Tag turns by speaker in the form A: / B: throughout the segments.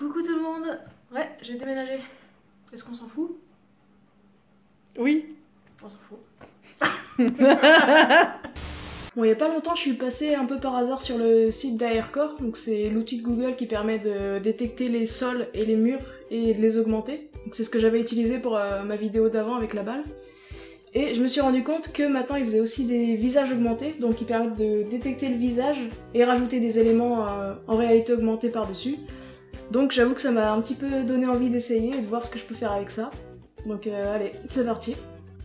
A: Coucou tout le monde. Ouais, j'ai déménagé. Est-ce qu'on s'en fout?
B: Oui.
A: On s'en fout. Bon, il y a pas longtemps, je suis passée un peu par hasard sur le site d'Aircore. Donc c'est l'outil de Google qui permet de détecter les sols et les murs et de les augmenter. Donc c'est ce que j'avais utilisé pour ma vidéo d'avant avec la balle. Et je me suis rendu compte que maintenant il faisait aussi des visages augmentés, donc qui permettent de détecter le visage et rajouter des éléments en réalité augmentée par-dessus. Donc j'avoue que ça m'a un petit peu donné envie d'essayer et de voir ce que je peux faire avec ça. Donc allez, c'est parti.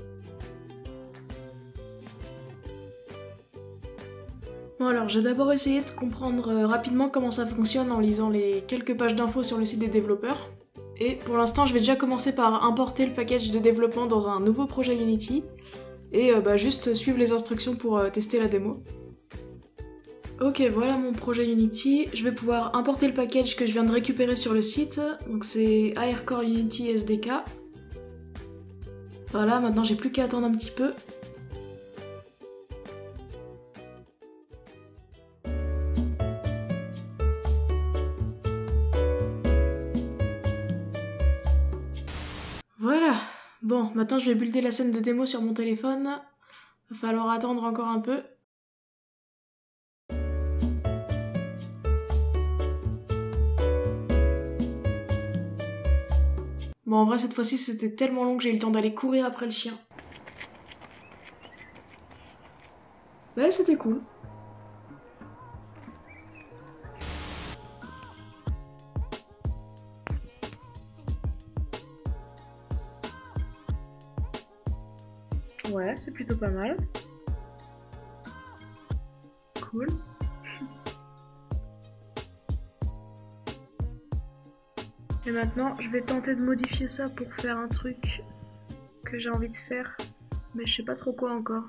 A: Bon alors j'ai d'abord essayé de comprendre rapidement comment ça fonctionne en lisant les quelques pages d'infos sur le site des développeurs. Et pour l'instant je vais déjà commencer par importer le package de développement dans un nouveau projet Unity et juste suivre les instructions pour tester la démo. Ok, voilà mon projet Unity. Je vais pouvoir importer le package que je viens de récupérer sur le site. Donc c'est Aircore Unity SDK. Voilà, maintenant j'ai plus qu'à attendre un petit peu. Voilà. Bon, maintenant je vais builder la scène de démo sur mon téléphone. Va falloir attendre encore un peu. Bon, en vrai, cette fois-ci, c'était tellement long que j'ai eu le temps d'aller courir après le chien. Ouais, c'était cool. Ouais, c'est plutôt pas mal. Cool. Et maintenant, je vais tenter de modifier ça pour faire un truc que j'ai envie de faire, mais je sais pas trop quoi encore.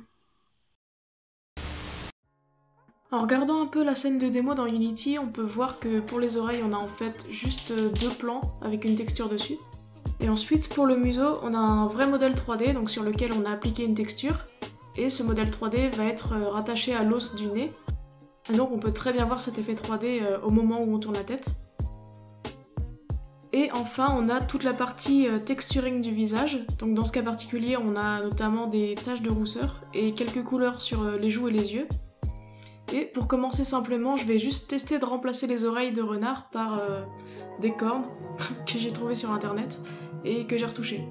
A: En regardant un peu la scène de démo dans Unity, on peut voir que pour les oreilles, on a en fait juste deux plans avec une texture dessus. Et ensuite, pour le museau, on a un vrai modèle 3D, donc sur lequel on a appliqué une texture. Et ce modèle 3D va être rattaché à l'os du nez. Et donc on peut très bien voir cet effet 3D au moment où on tourne la tête. Et enfin, on a toute la partie texturing du visage. Donc dans ce cas particulier, on a notamment des taches de rousseur et quelques couleurs sur les joues et les yeux. Et pour commencer simplement, je vais juste tester de remplacer les oreilles de renard par des cornes que j'ai trouvées sur internet et que j'ai retouchées.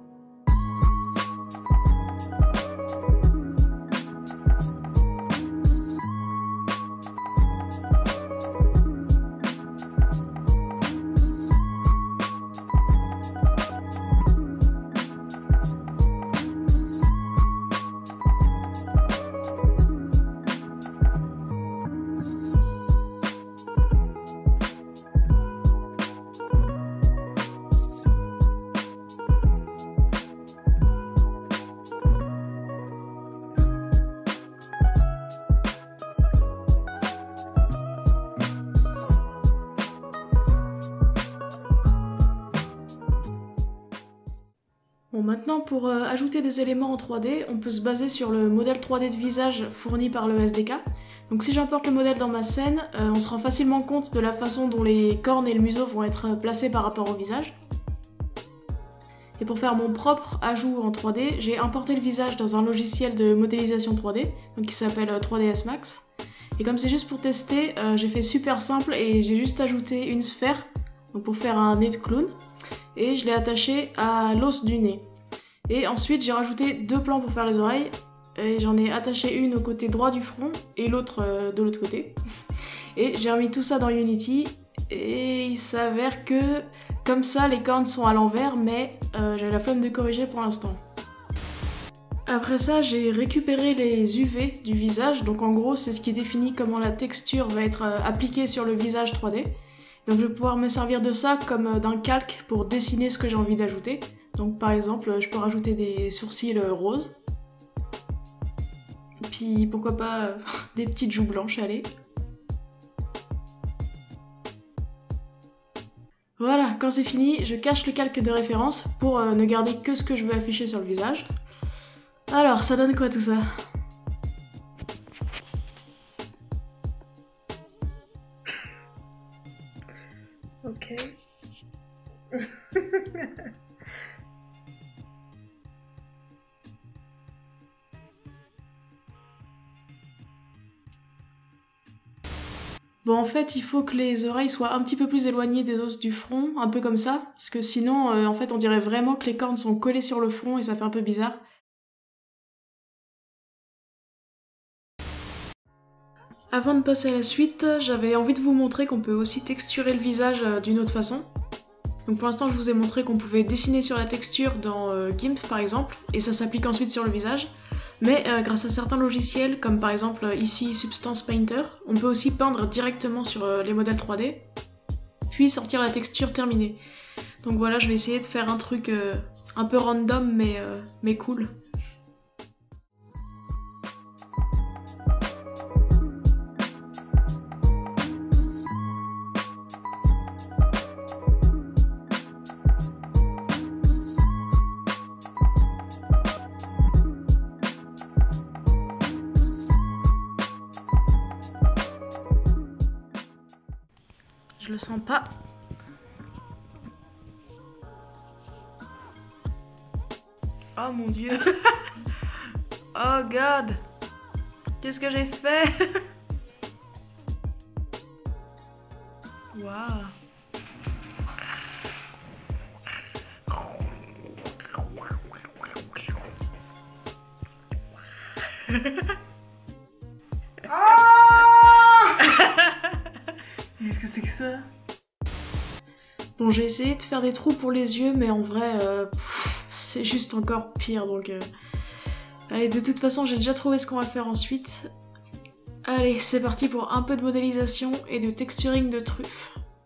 A: Bon, maintenant pour ajouter des éléments en 3D, on peut se baser sur le modèle 3D de visage fourni par le SDK. Donc si j'importe le modèle dans ma scène, on se rend facilement compte de la façon dont les cornes et le museau vont être placés par rapport au visage. Et pour faire mon propre ajout en 3D, j'ai importé le visage dans un logiciel de modélisation 3D, donc qui s'appelle 3ds Max. Et comme c'est juste pour tester, j'ai fait super simple et j'ai juste ajouté une sphère, donc pour faire un nez de clown. Et je l'ai attaché à l'os du nez. Et ensuite j'ai rajouté deux plans pour faire les oreilles, et j'en ai attaché une au côté droit du front et l'autre de l'autre côté. Et j'ai remis tout ça dans Unity, et il s'avère que comme ça les cornes sont à l'envers, mais j'ai la flemme de corriger pour l'instant. Après ça, j'ai récupéré les UV du visage, donc en gros c'est ce qui définit comment la texture va être appliquée sur le visage 3D. Donc je vais pouvoir me servir de ça comme d'un calque pour dessiner ce que j'ai envie d'ajouter. Donc par exemple, je peux rajouter des sourcils roses. Puis pourquoi pas des petites joues blanches, allez. Voilà, quand c'est fini, je cache le calque de référence pour ne garder que ce que je veux afficher sur le visage. Alors, ça donne quoi tout ça ? Ok. Bon, en fait, il faut que les oreilles soient un petit peu plus éloignées des os du front, un peu comme ça, parce que sinon, en fait, on dirait vraiment que les cornes sont collées sur le front et ça fait un peu bizarre. Avant de passer à la suite, j'avais envie de vous montrer qu'on peut aussi texturer le visage d'une autre façon. Donc pour l'instant, je vous ai montré qu'on pouvait dessiner sur la texture dans GIMP par exemple, et ça s'applique ensuite sur le visage. Mais grâce à certains logiciels, comme par exemple ici Substance Painter, on peut aussi peindre directement sur les modèles 3D, puis sortir la texture terminée. Donc voilà, je vais essayer de faire un truc un peu random mais cool. Je le sens pas. Oh mon dieu. Oh god. Qu'est-ce que j'ai fait? Waouh.
B: Qu'est-ce que c'est que ça?
A: Bon, j'ai essayé de faire des trous pour les yeux, mais en vrai, c'est juste encore pire, donc... Allez, de toute façon, j'ai déjà trouvé ce qu'on va faire ensuite. Allez, c'est parti pour un peu de modélisation et de texturing de truffes.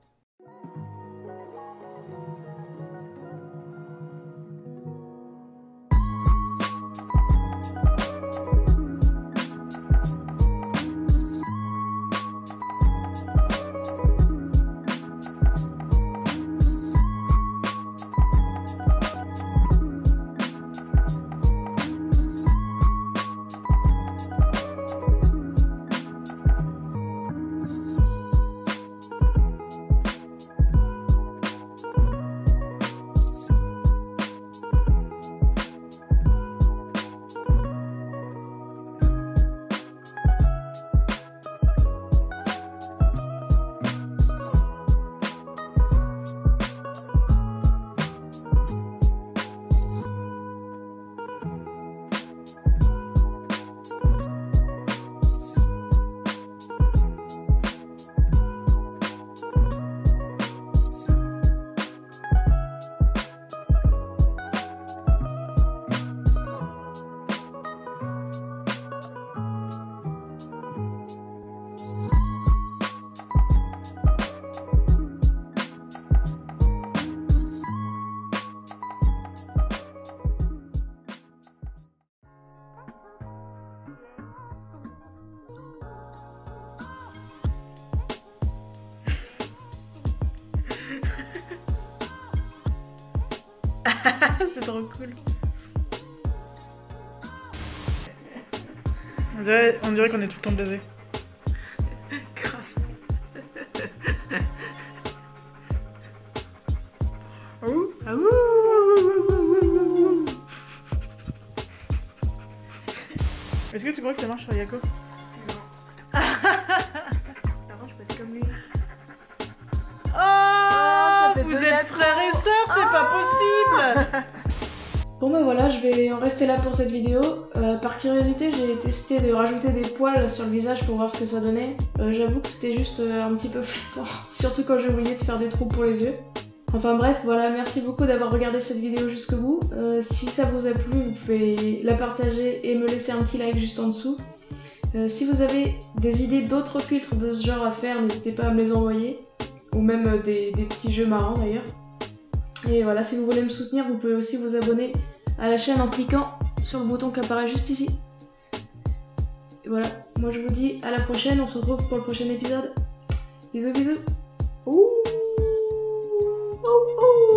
B: C'est trop cool. On dirait qu'on est tout le temps blasé.
A: Grave.
B: Ouh.
A: Ah ouh.
B: Est-ce que tu crois que ça marche sur Yako?
A: Non. Par contre, je peux être comme lui.
B: Oh,
A: fait
B: vous
A: deux
B: êtes
A: Yako.
B: frères et sœurs, c'est pas possible.
A: Bon bah voilà, je vais en rester là pour cette vidéo. Par curiosité, j'ai testé de rajouter des poils sur le visage pour voir ce que ça donnait. J'avoue que c'était juste un petit peu flippant, surtout quand j'ai oublié de faire des trous pour les yeux. Enfin bref, voilà, merci beaucoup d'avoir regardé cette vidéo jusqu'au bout. Si ça vous a plu, vous pouvez la partager et me laisser un petit like juste en dessous. Si vous avez des idées d'autres filtres de ce genre à faire, n'hésitez pas à me les envoyer. Ou même des petits jeux marrants d'ailleurs. Et voilà, si vous voulez me soutenir, vous pouvez aussi vous abonner à la chaîne en cliquant sur le bouton qui apparaît juste ici. Et voilà, moi je vous dis à la prochaine, on se retrouve pour le prochain épisode. Bisous bisous. Ouh, ouh, ouh.